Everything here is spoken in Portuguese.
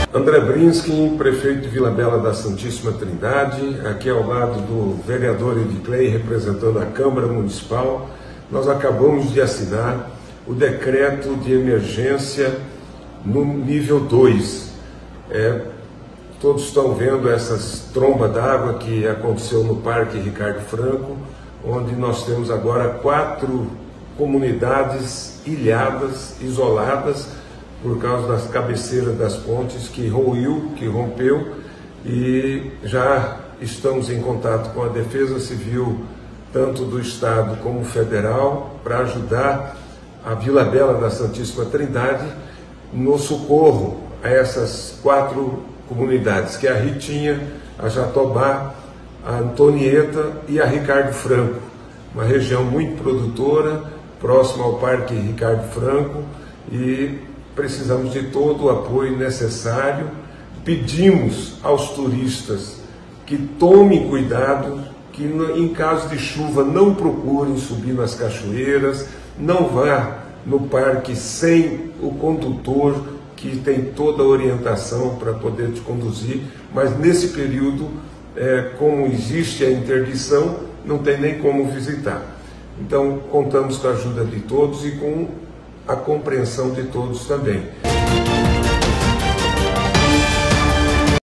André Brinskin, prefeito de Vila Bela da Santíssima Trindade, aqui ao lado do vereador Ediclei, representando a Câmara Municipal. Nós acabamos de assinar o decreto de emergência no nível 2. Todos estão vendo essas trombas d'água que aconteceu no Parque Ricardo Franco, onde nós temos agora 4 comunidades ilhadas, isoladas, por causa das cabeceiras das pontes que rompeu, e já estamos em contato com a Defesa Civil, tanto do Estado como federal, para ajudar a Vila Bela da Santíssima Trindade no socorro a essas 4 comunidades, que é a Ritinha, a Jatobá, a Antonieta e a Ricardo Franco, uma região muito produtora, próxima ao Parque Ricardo Franco, e precisamos de todo o apoio necessário. Pedimos aos turistas que tomem cuidado, que em caso de chuva não procurem subir nas cachoeiras, não vá no parque sem o condutor, que tem toda a orientação para poder te conduzir, mas nesse período, como existe a interdição, não tem nem como visitar. Então, contamos com a ajuda de todos e com a compreensão de todos também.